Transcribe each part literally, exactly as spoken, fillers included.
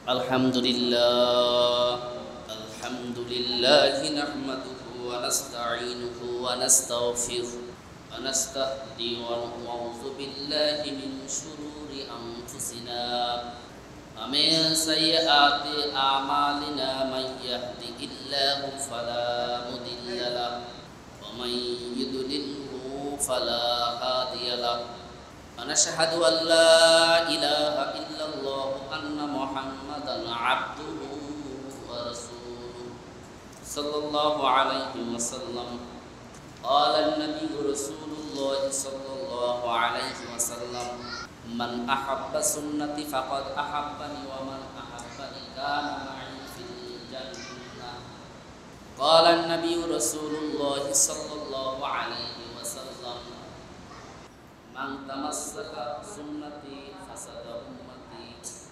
Alhamdulillah, Alhamdulillah nahmaduhu wa nasta'inuhu wa nastaghfiruh wa nastahdi wa na'udzu billahi min shururi anfusina wa min sayyiati a'malina man yahdihillahu fala mudilla lahu wa man yudlilhu fala hadiya lahu. ونشهد أن لا إله إلا الله أن محمدا عبده ورسوله صلى الله عليه وسلم. قال النبي رسول الله صلى الله عليه وسلم: من أحب سنتي فقد أحبني ومن أحبني كان معي في الجنة. قال النبي رسول الله صلى الله عليه وسلم: من تمسك سنتي فسد أمتي.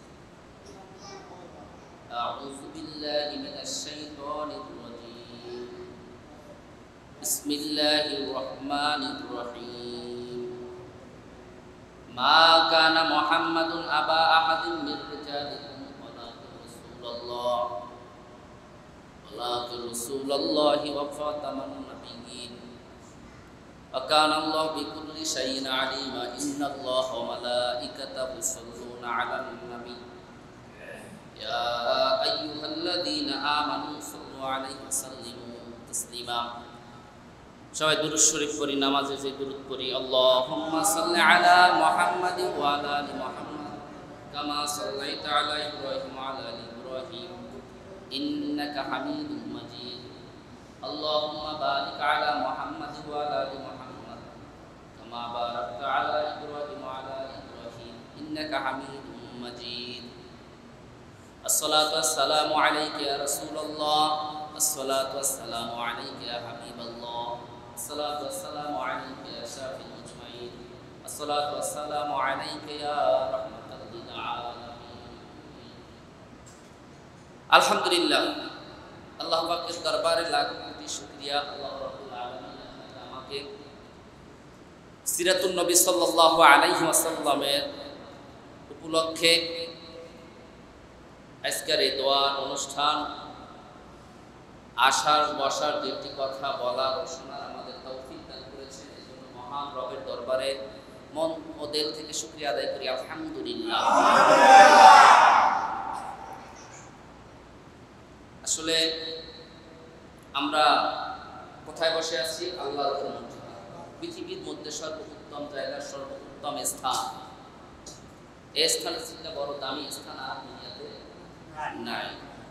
أعوذ بالله من الشيطان الرجيم. بسم الله الرحمن الرحيم. ما كان محمد أبا أحد من رجالكم ولكن رسول الله ولكن رسول الله وخاتم النبيين وكان الله بكل شيء عليما. إن الله وملائكته يصلون على النبي يا أيها الذين آمنوا صلوا عليه وسلموا تسليما. সবাই দুরূদ শরীফ পড়ি, নামাজে যে দুরূদ পড়ি, আল্লাহুম্মা সাল্লি আলা মুহাম্মাদ ওয়া আলা আলি মুহাম্মাদ কামা সাল্লাইতা আলা ইব্রাহিম ওয়া আলা আলি ইব্রাহিম ইন্নাকা হামিদুম মাজিদ. আল্লাহুম্মা বারিক আলা মুহাম্মাদ ওয়া আলা আলি মুহাম্মাদ কামা বারাকতা আলা ইব্রাহিম ওয়া আলা আলি ইব্রাহিম ইন্নাকা হামিদুম মাজিদ. আসসালাতু ওয়াসসালামু আলাইকা ইয়া রাসূলুল্লাহ, আসসালাতু ওয়াসসালামু আলাইকা ইয়া হাবিবাল্লাহ, আসসালাতু ওয়াসসালামু আলাইকা ইয়া শাফিল মুজমাইন, আসসালাতু ওয়াসসালামু আলাইকা ইয়া রাহমাতাল লিল আলামিন। আলহামদুলিল্লাহ, আল্লাহ পাকের দরবারে লাখ কোটি শুকরিয়া। আল্লাহ রাব্বুল আলামিন আমাকে সিরাতুন নবী সাল্লাল্লাহু আলাইহি ওয়াসাল্লামের উপলক্ষে আজকের এই দোয়ার অনুষ্ঠান, আসার বসার দুটি কথা বলার ও শোনার আমাদের তৌফিক দান করেছেন। এই জন্য মহান রবের দরবারে মন ও দিল থেকে শুকরিয়া আদায় করি। আলহামদুলিল্লাহ। আসলে আমরা কোথায় বসে আছি? আল্লাহর মধ্যে, পৃথিবীর মধ্যে সর্বোত্তম জায়গা, সর্বোত্তম স্থান। এই স্থানের থেকে বড় দামি স্থান আর দুনিয়াতে নাই।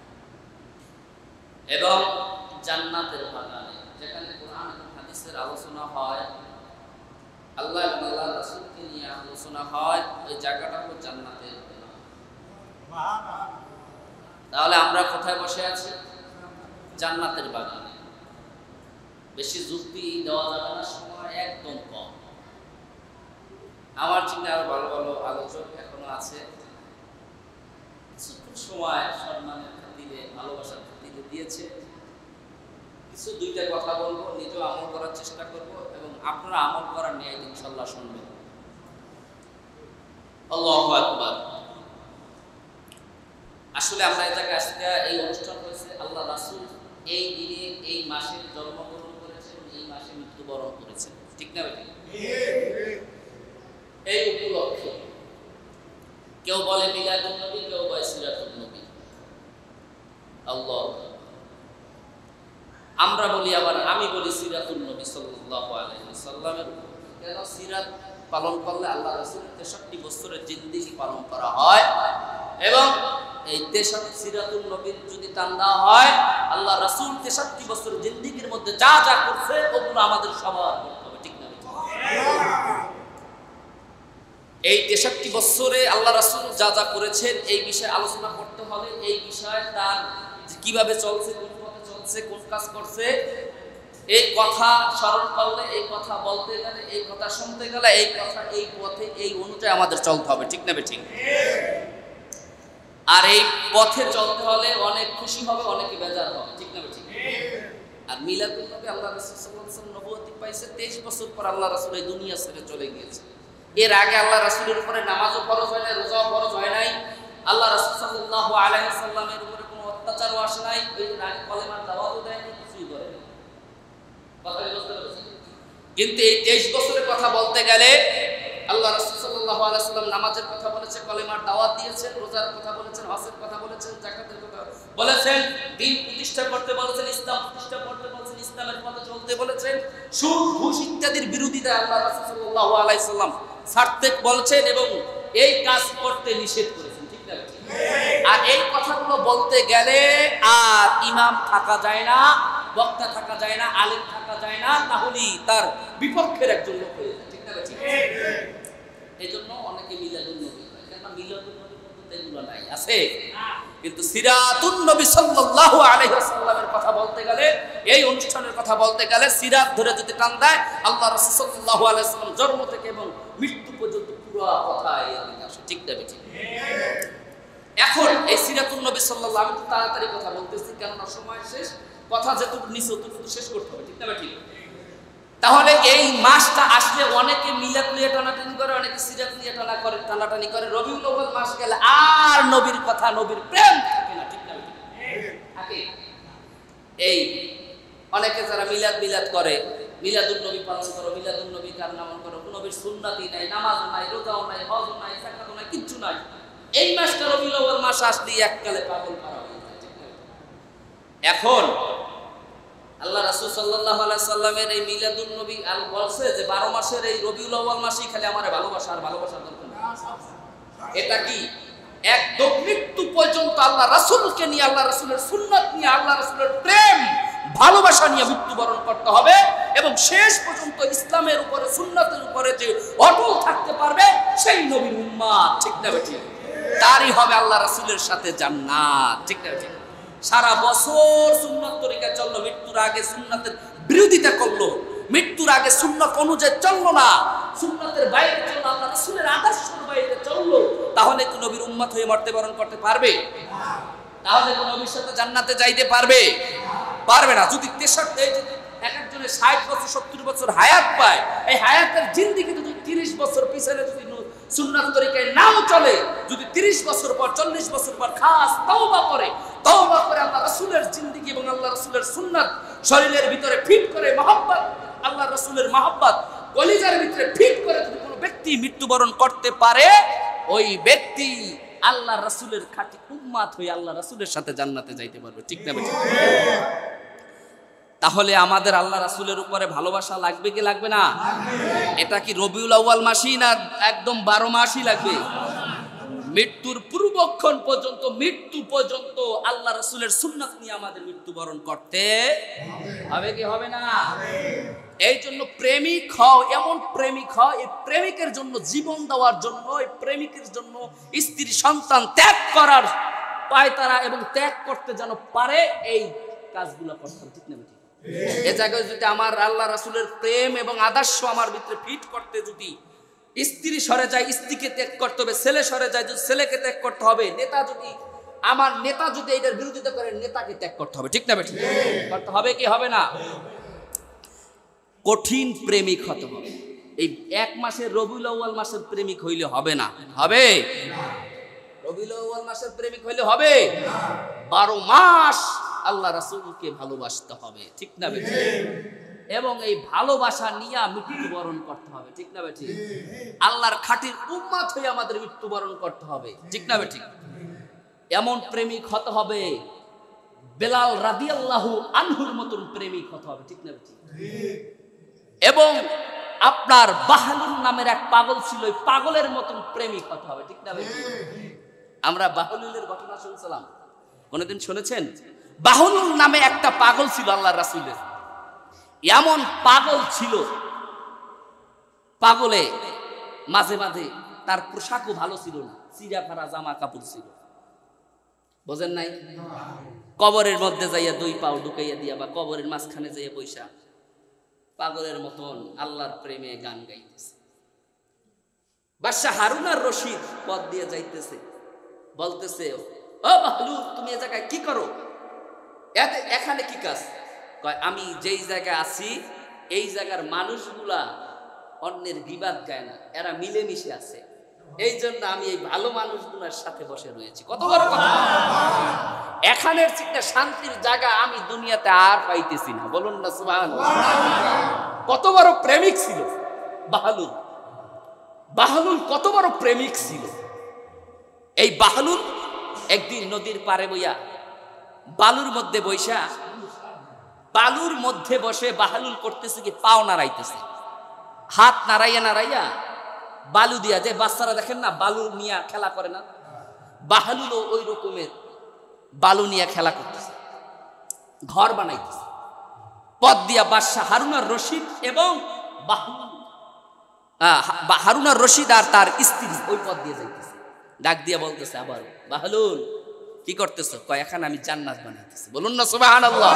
এবং জান্নাতের বাগানে, যেখানে কোরআন এবং হাদিসের আলোচনা হয়, আল্লাহ এবং আল্লাহর রাসূলকে নিয়ে আলোচনা হয়, ওই জায়গাটা হলো জান্নাতের বাগান। তাহলে আমরা কোথায় বসে আছি? জান্নাতের বাগানে। বেশি যুক্তি দেওয়া যাবে না, সময় একদম কম। আমার চিন্তা আরো ভালো ভালো আলোচক এখনো আছে, কিছু সময় সম্মানের খাতিরে, ভালোবাসার খাতিরে দিয়েছে। কিছু দুইটা কথা বলবো, নিজেও আমল করার চেষ্টা করব এবং আপনারা আমল করার নিয়ে ইনশাআল্লাহ শুনবেন। আল্লাহু আকবার। আসলে আমরা এই জায়গায় আজকে এই অনুষ্ঠান হয়েছে, আল্লাহ রাসূল এই দিনে এই মাসে জন্মগ্রহণ করেছেন, এই মাসে মৃত্যুবরণ করেছেন, ঠিক না বেটি? এই উপলক্ষে কেউ বলে মিলাদুন নবী, কেউ বলে সিরাতুন নবী। আল্লাহ, আমরা বলি, আবার আমি বলি সিরাতুন নবী সাল্লাল্লাহু আলাইহি ওয়াসাল্লামের। কেন সিরাত পালন করলে আল্লাহ রাসূলের তেষট্টি বছরের জিন্দেগি পালন করা হয়, এবং এই তেষট্টি সিরাতুন নবীর যদি টান দেওয়া হয়, আল্লাহ রাসূল তেষট্টি বছর জিন্দেগির মধ্যে যা যা করছে ওগুলো আমাদের সবার করতে হবে, ঠিক না? এই তেষট্টি বছরে আল্লাহ রাসূল যা যা করেছেন এই বিষয়ে আলোচনা করতে হলে, এই বিষয়ে তার কিভাবে চলছে, কোন পথে চলছে, কোন কাজ করছে, এই কথা স্মরণ করলে, এই কথা বলতে গেলে, এই কথা শুনতে গেলে, এই কথা এই পথে এই অনুযায়ী আমাদের চলতে হবে, ঠিক না ঠিক? আর এই পথে চলতে হলে অনেক খুশি হবে, অনেকে বেজার হবে, ঠিক না ঠিক? আর মিলাদুন নবী, আল্লাহ রাসূল সাল্লাল্লাহু আলাইহি ওয়াসাল্লাম নবুয়ত পাইছে তেইশ বছর পর আল্লাহ রাসূল এই দুনিয়া ছেড়ে চলে গিয়েছে। এর আগে আল্লাহ রাসূলের উপরে নামাজও ফরজ হয় নাই, রোজাও ফরজ হয় নাই, আল্লাহ রাসূল সাল্লাল্লাহু আলাইহি ওয়াসাল্লামের উপরে কোনো অত্যাচারও আসে নাই, ওই রানী কলেমার দাওয়াতও দেয়নি, কিছুই করেনি। কথা বুঝতে পেরেছেন? কিন্তু এই তেইশ বছরের কথা বলতে গেলে আল্লাহ রাসূল সাল্লাল্লাহু আলাইহি ওয়াসাল্লাম নামাজের কথা বলেছে, কলেমার দাওয়াত দিয়েছেন, রোজার কথা বলেছেন, হজের কথা বলেছেন, যাকাতের কথা বলেছেন, দ্বীন প্রতিষ্ঠা করতে বলেছেন, ইসলাম প্রতিষ্ঠা করতে বলেছেন, ইসলামের পথে চলতে বলেছেন, সুদ ঘুষ ইত্যাদির বিরোধিতা আল্লাহ রাসূল সাল্লাল্লাহু আলাইহি ওয়াসাল্লাম ছাড়তে বলেছেন এবং এই কাজ করতে নিষেধ করেছেন। ঠিক না? আর এই কথাগুলো বলতে গেলে আর ইমাম থাকা যায় না, বক্তা থাকা যায় না, আলেম থাকা যায় না, তাহলে তার বিপক্ষের একজন লোক হয়ে যায়। ঠিক না? এই জন্য অনেকে মিলাদুন নবী হয়, কেন মিলাদুন নবীর মধ্যে এগুলো নাই, আছে। কিন্তু সিরাতুন নবী সাল্লাল্লাহু আলাইহি ওয়াসাল্লামের কথা বলতে গেলে, এই অনুষ্ঠানের কথা বলতে গেলে সিরাত ধরে যদি টান দেয়, আল্লাহ রাসূল সাল্লাল্লাহু আলাইহি ওয়াসাল্লাম জন্ম থেকে এবং মৃত্যু পর্যন্ত পুরো কথা এর দিকে আসে। ঠিক না? ঠিক। এখন এই সিরাতুন নবী সাল্লাল্লাহু আলাইহি, আমি তো তাড়াতাড়ি কথা বলতেছি কেননা সময় শেষ, কথা যেটুকু নিচে ওটুকু শেষ করতে হবে। ঠিক না? ঠিক। তাহলে এই মাসটা আসলে অনেকে মিলাদ নিয়ে টানাটানি করে, অনেকে সিরাত নিয়ে টানা করে টানাটানি করে। রবিউল আউয়াল মাস গেলে আর নবীর কথা, নবীর প্রেম থাকে না। ঠিক না? থাকে। এই অনেকে যারা মিলাদ মিলাদ করে, মিলাদুন নবী পালন করো, মিলাদুন নবী কার নাম করো, নবীর সুন্নাতই নাই, নামাজ নাই, রোজাও নাই, হজও নাই, যাকাতও নাই, কিচ্ছু নাই। এই মাসটা রবিউল আউয়াল মাস আসলেই এককালে পাগল করা হয়ে যায়। ঠিক না? এখন আল্লাহ রাসূল সাল্লাল্লাহু আলাইহি সাল্লামের এই মিলাদুন নবী আল বলছে যে বারো মাসের এই রবিউল আউয়াল মাসেই খালি আমারে ভালোবাসা আর ভালোবাসার দরকার নেই। এটা কি একদম মৃত্যু পর্যন্ত আল্লাহ রাসূলকে নিয়ে, আল্লাহ রাসূলের সুন্নাত নিয়ে, আল্লাহ রাসূলের প্রেম ভালোবাসা নিয়ে মৃত্যুবরণ করতে হবে এবং শেষ পর্যন্ত ইসলামের উপরে, সুন্নাতের উপরে যে অটল থাকতে পারবে সেই নবীর উম্মত। ঠিক না? ঠিক। তারই হবে আল্লাহ রাসূলের সাথে জান্নাত। ঠিক না? ঠিক। সারা বছর সুন্নাত তরিকা চললো, মৃত্যুর আগে সুন্নাতের বিরোধিতা করলো, মৃত্যুর আগে সুন্নাত অনুযায়ী চললো না, সুন্নাতের বাইরে চললো, আল্লাহ রাসূলের আদর্শের বাইরে চললো, তাহলে কি নবীর উম্মত হয়ে মৃত্যুবরণ করতে পারবে? তাহলে কি নবীর সাথে জান্নাতে যাইতে পারবে? পারবে না। যদি তেষট্টি এক একজনের ষাট বছর সত্তর বছর হায়াত পায়, এই হায়াতের জিন্দেগি যদি তিরিশ বছর পিছনে যদি সুন্নাত তরিকায় নাও চলে, যদি তিরিশ বছর পর চল্লিশ বছর পর খাস তওবা করে, তওবা করে আল্লাহ রাসূলের জিন্দেগি এবং আল্লাহ রাসূলের সুন্নাত শরীরের ভিতরে ফিট করে, মহব্বত, আল্লাহ রাসূলের মহব্বত কলিজার ভিতরে ফিট করে যদি কোনো ব্যক্তি মৃত্যুবরণ করতে পারে, ওই ব্যক্তি আল্লাহ রাসূলের খাঁটি উম্মত হয়ে আল্লাহ রাসূলের সাথে জান্নাতে যাইতে পারবে। ঠিক না? তাহলে আমাদের আল্লাহ রাসূলের উপরে ভালোবাসা লাগবে কি লাগবে না? এটা কি রবিউল আউয়াল মাসই না একদম বারো মাসই লাগবে? মৃত্যুর পূর্বক্ষণ পর্যন্ত, মৃত্যু পর্যন্ত আল্লাহ রাসূলের সুন্নাত নিয়ে আমাদের মৃত্যুবরণ করতে হবে কি হবে না? এই জন্য প্রেমিক হও, এমন প্রেমিক হও, এই প্রেমিকের জন্য জীবন দেওয়ার জন্য, এই প্রেমিকের জন্য স্ত্রী সন্তান ত্যাগ করার পায়তারা এবং ত্যাগ করতে যেন পারে, এই কাজগুলো করতে হবে। ঠিক না? এ জায়গায় যদি আমার আল্লাহ রাসূলের প্রেম এবং আদর্শ আমার ভিতরে ফিট করতে যদি স্ত্রী সরে যায়, স্ত্রীকে ত্যাগ করতে হবে, ছেলে সরে যায়, যদি ছেলেকে ত্যাগ করতে হবে, নেতা যদি আমার নেতা যদি এটার বিরোধিতা করে, নেতাকে ত্যাগ করতে হবে। ঠিক না? ঠিক করতে হবে কি হবে না? কঠিন প্রেমিক হতে হবে। এই এক মাসের রবিউল আউয়াল মাসের প্রেমিক হইলে হবে না। হবে? রবিউল আউয়াল মাসের প্রেমিক হইলে হবে? বারো মাস আল্লাহ রাসূলকে ভালোবাসতে হবে। ঠিক না? এবং এই ভালোবাসা নিয়ে মৃত্যুবরণ করতে হবে। ঠিক না? ঠিক। আল্লাহর খাঁটির উম্মত হয়ে আমাদের মৃত্যুবরণ করতে হবে। ঠিক না? ঠিক। এমন প্রেমিক হতে হবে, বেলাল রাদিয়াল্লাহু আনহুর মতন প্রেমিক হতে হবে। ঠিক না? ঠিক। এবং আপনার বাহলুল নামের এক পাগল ছিল, ওই পাগলের মতন প্রেমিক হতে হবে। ঠিক না? আমরা বাহলুলের ঘটনা শুনছিলাম, কোনদিন শুনেছেন? বাহলুল নামে একটা পাগল ছিল আল্লাহর রাসূলের। এমন পাগল ছিল, পাগলে মাঝে মাঝে তার পোশাকও ভালো ছিল না, চিরা ফারা জামা কাপড় ছিল, বোঝেন নাই? কবরের মধ্যে যাইয়া দুই পাও ঢুকাইয়া দিয়া বা কবরের মাঝখানে যাইয়া বৈশা পাগলের মতন আল্লাহর প্রেমে গান গাইতেছে। বাদশাহ হারুন আর রশিদ পথ দিয়ে যাইতেছে, বলতেছে, ও বাহলুল, তুমি এ জায়গায় কি করো? এখানে কি কাজ? কয়, আমি যেই জায়গায় আছি এই জায়গার মানুষগুলা অন্যের গীবাত গায় না, এরা মিলেমিশে আছে, এই জন্য আমি এই ভালো মানুষগুলোর সাথে বসে রয়েছি। কত বড় কথা! এখানের চিন্তা শান্তির জায়গা আমি দুনিয়াতে আর পাইতেছি না, বলুন না সুবহানাল্লাহ। কত বড় প্রেমিক ছিল বাহলুল। বাহলুল কত বড় প্রেমিক ছিল। এই বাহলুল একদিন নদীর পারে বইয়া বালুর মধ্যে বৈশা বালুর মধ্যে বসে বাহলুল করতেছে কি, পাও নাড়াইতেছে, হাত নাড়াইয়া নাড়াইয়া বালু দিয়া, যে বাচ্চারা দেখেন না বালু নিয়ে খেলা করে না, বাহলুলও ওই রকমের বালু নিয়ে খেলা করতেছে, ঘর বানাইতেছে। পথ দিয়া বাদশাহ হারুন আর রশিদ এবং বাহলুল হারুন আর রশিদ আর তার স্ত্রী ওই পথ দিয়ে যাইতেছে। ডাক দিয়া বলতেছে, আবার বাহলুল কি করতেছ? কয় এখন আমি জান্নাত বানাইতেছি। বলুন না সুবহানাল্লাহ।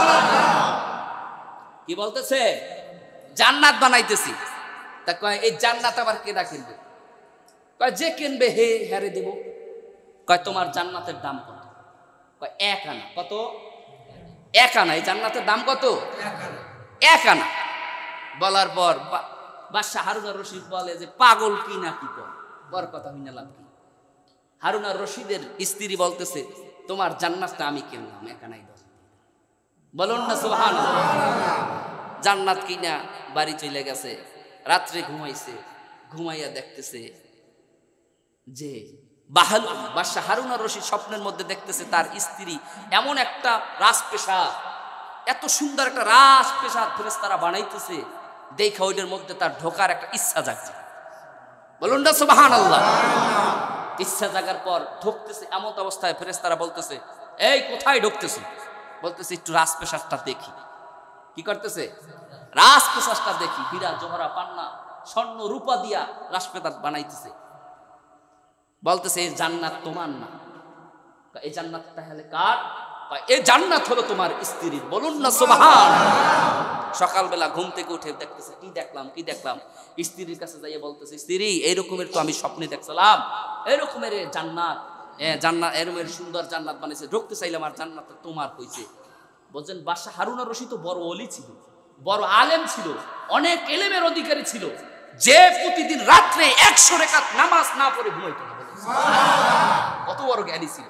কি বলতেছে? জান্নাত বানাইতেছি। তা কয় এই জান্নাত আবার কেডা কিনবে? কয় যে কিনবে হে হেরে দেব। কয় তোমার জান্নাতের দাম কত? কয় এক আনা। কত? এক আনা। এই জান্নাতের দাম কত? এক আনা। বলার পর বাদশাহ হারুন আর রশিদ বলে যে পাগল কি না কি কর, বর কথা হইনা লাভ কি? হারুন আর রশিদের স্ত্রী বলতেছে, তোমার জান্নাতটা আমি কিনলাম, এক আনাই দাও। বলুন না সুবহানাল্লাহ। জান্নাত কিনা বাড়ি চলে গেছে। রাত্রে ঘুমাইছে, ঘুমাইয়া দেখতেছে যে বাহাল বাদশাহ হারুন আর রশিদ স্বপ্নের মধ্যে দেখতেছে তার স্ত্রী এমন একটা রাজপ্রাসাদ, এত সুন্দর একটা রাজপ্রাসাদ ফেরেশতারা বানাইতেছে, দেখা ওইটার মধ্যে তার ঢোকার একটা ইচ্ছা জাগছে। বলুন না সুবহানাল্লাহ। ইচ্ছা জাগার পর ঢুকতেছে, এমন অবস্থায় ফেরেশতারা বলতেছে, এই কোথায় ঢুকতেছে? বলতেছে একটু রাজপ্রাসাদটা দেখি। কি করতেছে? রাজপ্রাসাদটা দেখি। হীরা জহরা পান্না স্বর্ণ রূপা দিয়া রাজপ্রাসাদ বানাইতেছে। বলতেছে এই জান্নাত তোমার না। এই জান্নাত তাহলে কার? এই জান্নাত হলো তোমার স্ত্রীর। বলুন না সুবহানাল্লাহ। সকালবেলা ঘুম থেকে উঠে দেখতেছে, কি দেখলাম কি দেখলাম। স্ত্রীর কাছে যাইয়া বলতেছে, স্ত্রী এইরকমের তো আমি স্বপ্নে দেখছিলাম, এরকমের জান্নাত, জান্নাত এরকমের সুন্দর জান্নাত বানিয়েছে, ঢুকতে চাইলাম আর জান্নাত তোমার হইছে। বলছেন বাদশাহ হারুন আর রশিদ তো বড় ওলি ছিল, বড় আলেম ছিল, অনেক এলেমের অধিকারী ছিল, যে প্রতিদিন রাত্রে একশো রাকাত নামাজ না পড়ে ঘুমাইতো না। কত বড় জ্ঞানী ছিল।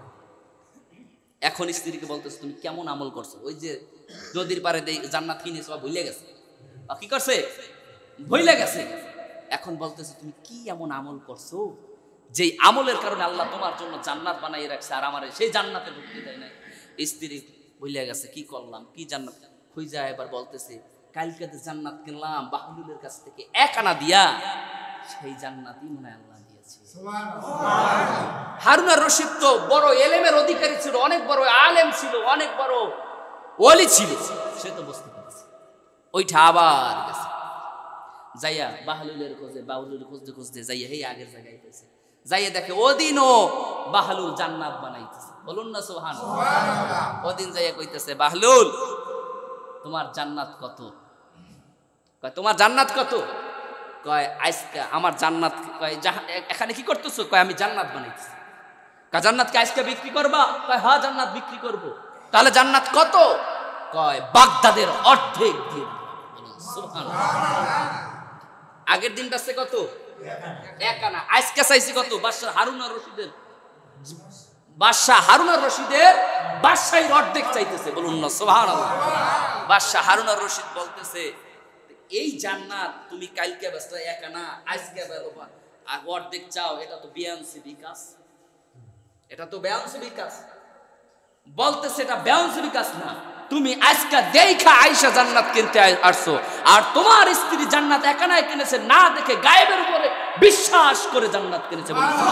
এখন স্ত্রীকে বলতেছে, তুমি কেমন আমল করছো? ওই যে নদীর পারে জান্নাত কিনেছো, ভুলে গেছে। কি করছে? ভুলে গেছে। এখন বলতেছে, তুমি কি এমন আমল করছো যে আমলের কারণে আল্লাহ তোমার জন্য জান্নাত বানাইয়ে রাখছে, আর আমার সেই জান্নাতে ঢুকতে দেয় না? স্ত্রী ভুলে গেছে, কি করলাম, কি জান্নাত খুঁজা। এবার বলতেছে, কালকে জান্নাত কিনলাম বাহলুলের কাছ থেকে এক আনা দিয়া, সেই জান্নাতই মনে হয় আল্লাহ দিয়েছে। হারুন আর রশিদ তো বড় এলেমের অধিকারী ছিল, অনেক বড় আলেম ছিল, অনেক বড় ওলি ছিল, সে তো বুঝতে পেরেছে। ওইটা আবার গেছে, যাইয়া বাহলুলের খোঁজে বাহলুল খুঁজতে খুঁজতে যাইয়া এই আগের জায়গায় পেয়েছে। যাইয়া দেখে ওদিনও বাহলুল জান্নাত বানাইতেছে। বলুন না সুবহানাল্লাহ। ওদিন যাইয়া কইতেছে, বাহলুল তোমার জান্নাত কত? কয় তোমার জান্নাত কত? কয় আজকে আমার জান্নাত। কয় এখানে কি করতেছো? কয় আমি জান্নাত বানাইতেছি। কয় জান্নাতকে আজকে বিক্রি করবা? কয় হ্যাঁ জান্নাত বিক্রি করব। তাহলে জান্নাত কত? কয় বাগদাদের অর্ধেক দিয়ে। সুবহানাল্লাহ। আগের দিন বেচছে কত? এক আনা। আজকে চাইছি কত? বাদশাহ হারুন আর রশিদের বাদশাহ হারুন আর রশিদের বাদশাহীর অর্ধেক চাইতেছে। বলুন না সুবহানাল্লাহ। বাদশাহ হারুন আর রশিদ বলতেছে, এই জান্নাত তুমি কালকে বেচলে এক আনা, আজকে বেচবা আর অর্ধেক চাও, এটা তো বেয়াংশি বিকাশ, এটা তো বেয়াংশি বিকাশ। বলতেছে এটা বেয়াংশি বিকাশ না, তুমি আজকে দেখা আয়েশা জান্নাত কিনতে আসছো, আর তোমার স্ত্রী জান্নাত এক আনায় কিনেছে না দেখে গায়েবের উপরে বিশ্বাস করে জান্নাত কিনেছে।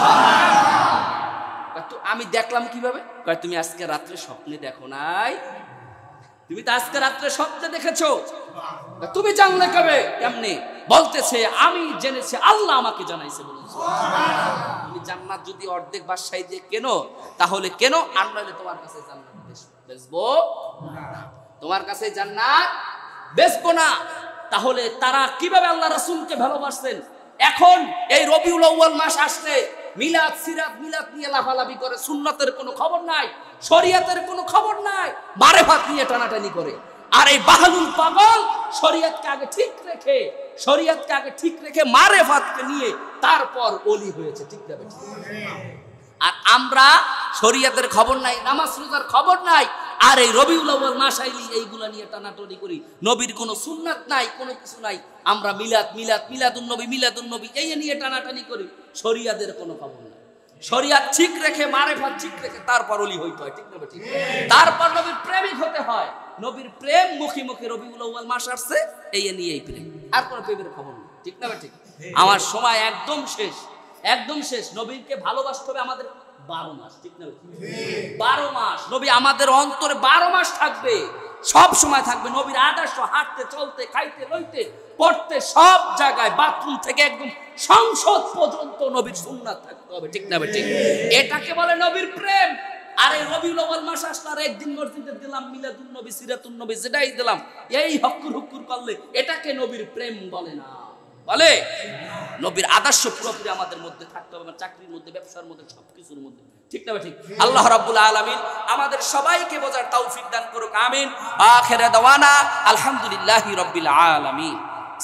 আমি দেখলাম কিভাবে? কয় তুমি আজকে রাত্রে স্বপ্নে দেখো নাই, তুমি তো আজকে রাত্রে স্বপ্নে দেখেছো, তুমি জানলে কবে? কেমনে? বলতেছে আমি জেনেছি, আল্লাহ আমাকে জানাইছে। বলুন তুমি জান্নাত যদি অর্ধেক বাদশাহী দিয়ে কেনো তাহলে কেনো, আর নইলে তোমার কাছে জান্নাত বেচবো, তোমার কাছে জান্নাত বেচবো না। তাহলে তারা কিভাবে আল্লাহ রাসূলকে ভালোবাসতেন? এখন এই রবিউল আউয়াল মাস আসলে মিলাদ সিরাত মিলাদ নিয়ে লাফালাফি করে, সুন্নতের কোনো খবর নাই, শরিয়াতের কোনো খবর নাই, মারেফাত নিয়ে টানাটানি করে। আর এই বাহালুল পাগল শরীয়তকে আগে ঠিক রেখে শরীয়তকে আগে ঠিক রেখে মারেফাতকে নিয়ে তারপর ওলি হয়েছে, ঠিক না? আর আমরা শরীয়তের খবর নাই, নামাজ রোজার খবর নাই, আর এই রবিউল আউয়াল মাস আইলি এইগুলা নিয়ে টানাটানি করি। নবীর কোনো সুন্নাত নাই, কোনো কিছু নাই, আমরা মিলাদ মিলাদ মিলাদুন নবী মিলাদুন নবী এই নিয়ে টানাটানি করি। শরীয়তের কোনো খবর নাই। শরীয়ত ঠিক রেখে মারেফাত ঠিক রেখে তারপর ওলি হইতে হয়, ঠিক না? ঠিক। তারপর নবীর প্রেমিক হতে হয়। নবীর প্রেম মুখে মুখে রবিউল আউয়াল মাস আসছে এই নিয়েই প্রেম, আর কোনো প্রেমের খবর নেই, ঠিক না? ঠিক। আমার সময় একদম শেষ, একদম শেষ। নবীকে ভালোবাসতে হবে আমাদের বারো মাস, ঠিক না? বারো মাস নবী আমাদের অন্তরে বারো মাস থাকবে, সব সময় থাকবে। নবীর আদর্শ হাঁটতে চলতে খাইতে লইতে পড়তে সব জায়গায়, বাথরুম থেকে একদম সংসদ পর্যন্ত নবীর সুন্নাত থাকতে হবে, ঠিক না? ঠিক। এটাকে বলে নবীর প্রেম। আর এই রবিউল আউয়াল মাস আসলে আর একদিন মসজিদে দিলাম মিলাদুন নবী সিরাতুন নবী যেটাই দিলাম এই হক্কুর হুক্কুর করলে এটাকে নবীর প্রেম বলে না। বলে নবীর আদর্শ পুরোপুরি আমাদের মধ্যে থাকতে হবে, চাকরির মধ্যে, ব্যবসার মধ্যে, সবকিছুর মধ্যে, ঠিক না? ঠিক। আল্লাহ রাব্বুল আলামিন আমাদের সবাইকে বোঝার তৌফিক দান করুক, আমিন। আখিরা দাওয়ানা আলহামদুলিল্লাহি রাব্বিল আলামিন।